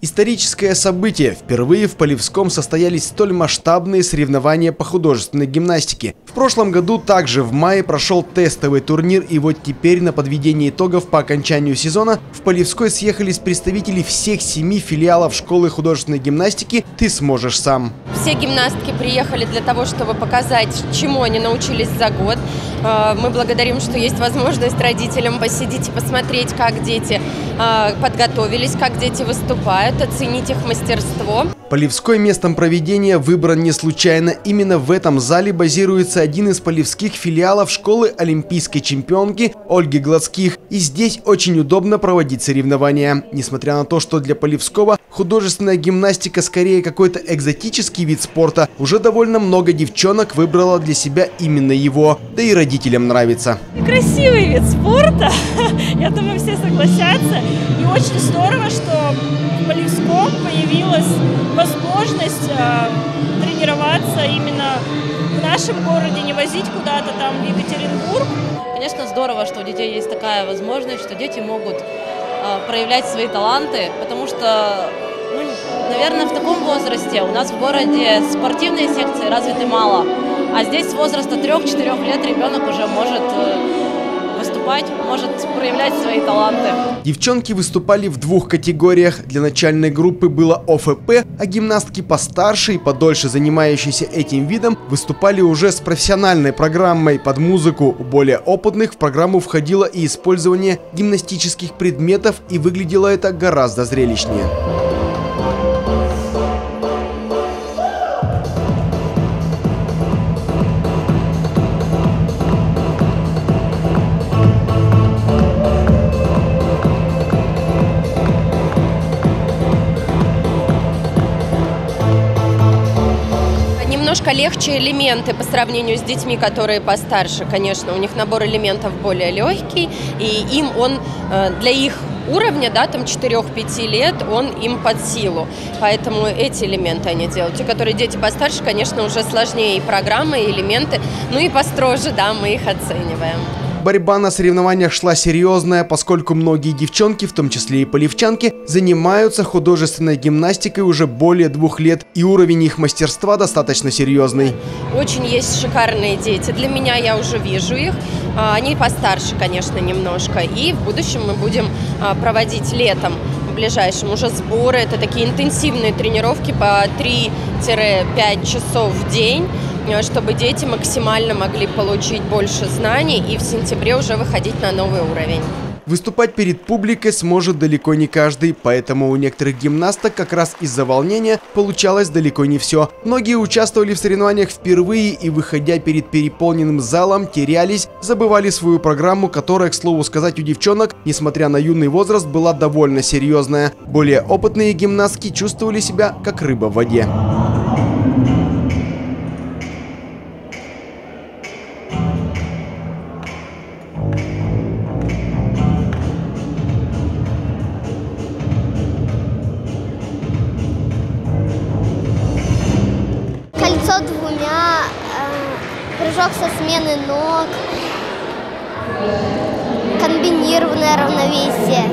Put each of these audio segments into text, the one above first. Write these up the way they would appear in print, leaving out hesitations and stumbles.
Историческое событие. Впервые в Полевском состоялись столь масштабные соревнования по художественной гимнастике. В прошлом году также в мае прошел тестовый турнир, и вот теперь на подведение итогов по окончанию сезона в Полевской съехались представители всех 7 филиалов школы художественной гимнастики «Ты сможешь сам». Все гимнастки приехали для того, чтобы показать, чему они научились за год. Мы благодарим, что есть возможность родителям посидеть и посмотреть, как дети подготовились, как дети выступают, оценить их мастерство. Полевской местом проведения выбран не случайно. Именно в этом зале базируется один из полевских филиалов школы олимпийской чемпионки Ольги Гладских. И здесь очень удобно проводить соревнования. Несмотря на то, что для Полевского художественная гимнастика скорее какой-то экзотический вид спорта, уже довольно много девчонок выбрало для себя именно его. Да и родителям нравится. Красивый вид спорта, я думаю, все согласятся. И очень здорово, что в Полевском появилась возможность тренироваться именно в нашем городе, не возить куда-то там в Екатеринбург. Конечно, здорово, что у детей есть такая возможность, что дети могут проявлять свои таланты, потому что, наверное, в таком возрасте у нас в городе спортивные секции развиты мало, а здесь с возраста 3-4 лет ребенок уже может выступать, может проявлять свои таланты. Девчонки выступали в 2 категориях. Для начальной группы было ОФП, а гимнастки постарше и подольше занимающиеся этим видом выступали уже с профессиональной программой под музыку. У более опытных в программу входило и использование гимнастических предметов, и выглядело это гораздо зрелищнее. Немножко легче элементы по сравнению с детьми, которые постарше. Конечно, у них набор элементов более легкий, и им он для их уровня, да, там 4-5 лет, он им под силу. Поэтому эти элементы они делают. Те, которые дети постарше, конечно, уже сложнее и программы, и элементы, ну и построже, да, мы их оцениваем. Борьба на соревнованиях шла серьезная, поскольку многие девчонки, в том числе и полевчанки, занимаются художественной гимнастикой уже более 2 лет, и уровень их мастерства достаточно серьезный. Очень есть шикарные дети. Для меня, я уже вижу их. Они постарше, конечно, немножко. И в будущем мы будем проводить летом в ближайшем уже сборы. Это такие интенсивные тренировки по 3-5 часов в день, чтобы дети максимально могли получить больше знаний и в сентябре уже выходить на новый уровень. Выступать перед публикой сможет далеко не каждый, поэтому у некоторых гимнасток как раз из-за волнения получалось далеко не все. Многие участвовали в соревнованиях впервые и, выходя перед переполненным залом, терялись, забывали свою программу, которая, к слову сказать, у девчонок, несмотря на юный возраст, была довольно серьезная. Более опытные гимнастки чувствовали себя как рыба в воде. Кольцо 2, прыжок со смены ног, комбинированное равновесие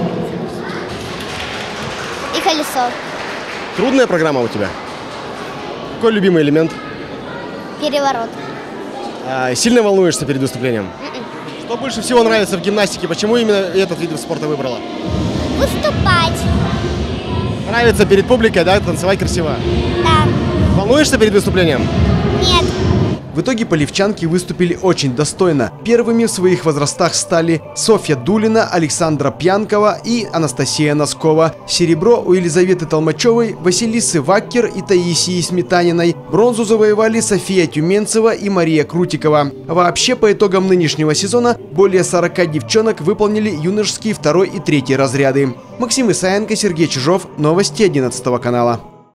и колесо. Трудная программа у тебя? Какой любимый элемент? Переворот. Сильно волнуешься перед выступлением? Что больше всего нравится в гимнастике? Почему именно этот вид спорта выбрала? Выступать. Нравится перед публикой, да, танцевать красиво? Да. Волнуешься перед выступлением? Нет. В итоге полевчанки выступили очень достойно. Первыми в своих возрастах стали Софья Дулина, Александра Пьянкова и Анастасия Носкова. Серебро у Елизаветы Толмачевой, Василисы Ваккер и Таисии Сметаниной. Бронзу завоевали София Тюменцева и Мария Крутикова. Вообще, по итогам нынешнего сезона, более 40 девчонок выполнили юношеские 2 и 3 разряды. Максим Исаенко, Сергей Чижов. Новости 11 канала.